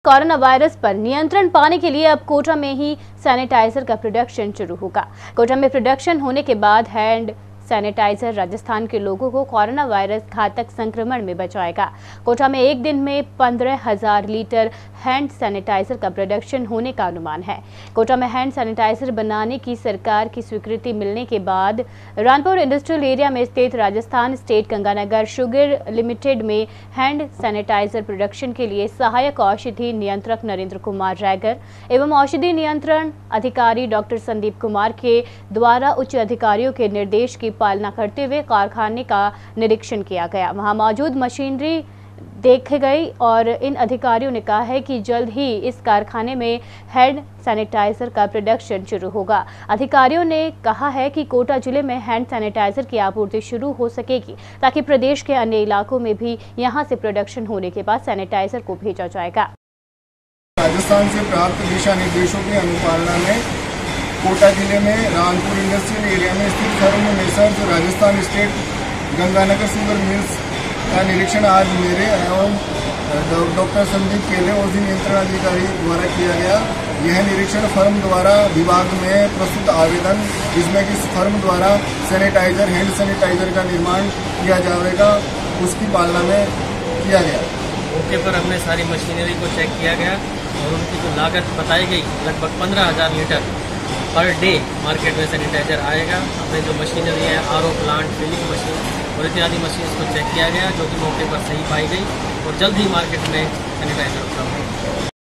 Corona virus पर नियंत्रण पाने के लिए अब कोटा में ही सैनिटाइजर का प्रोडक्शन शुरू होगा। कोटा में प्रोडक्शन होने के बाद हैंड सैनिटाइजर राजस्थान के लोगों को कोरोना वायरस घातक संक्रमण में बचाएगा। कोटा में एक दिन में 15,000 लीटर हैंड सैनिटाइजर का प्रोडक्शन होने का अनुमान है। कोटा में हैंड सैनिटाइजर बनाने की सरकार की स्वीकृति मिलने के बाद रानपुर इंडस्ट्रियल एरिया में स्थित Rajasthan state Ganganagar sugar limited में हैंड सैनिटाइजर प्रोडक्शन के लिए सहायक औषधि नियंत्रक नरेंद्र कुमार रैगर एवं औषधि नियंत्रण अधिकारी डॉक्टर संदीप कुमार के द्वारा उच्च अधिकारियों के निर्देश की पालना करते हुए कारखाने का निरीक्षण किया गया। वहां मौजूद मशीनरी देखी गई और इन अधिकारियों ने कहा है कि जल्द ही इस कारखाने में हैंड सैनिटाइजर का प्रोडक्शन शुरू होगा। अधिकारियों ने कहा है कि कोटा जिले में हैंड सैनिटाइजर की आपूर्ति शुरू हो सकेगी ताकि प्रदेश के अन्य इलाकों में भी यहां से प्रोडक्शन होने के बाद सैनिटाइजर को भेजा जाएगा। राजस्थान से प्राप्त दिशा निर्देशों की अनुपालना में कोटा जिले में रानपुर इंडस्ट्रियल एरिया में स्थित firm messrs Rajasthan state Ganganagar sugar mills का निरीक्षण आज मेरे एवं डॉक्टर संदीप केले औषधि नियंत्रण अधिकारी द्वारा किया गया। यह निरीक्षण फर्म द्वारा विभाग में प्रस्तुत आवेदन जिसमें कि फर्म द्वारा सैनिटाइजर हैंड सैनिटाइजर का निर्माण किया जाएगा उसकी पालना में किया गया। मौके पर हमने सारी मशीनरी को चेक किया गया और उनकी जो लागत बताई गई लगभग 15,000 लीटर पर डे मार्केट में सैनिटाइजर आएगा। हमने जो मशीनरी है आरओ प्लांट, फिलिंग मशीन और इत्यादि मशीन को चेक किया गया जो कि मौके पर सही पाई गई और जल्द ही मार्केट में सैनिटाइजर उपलब्ध होगा।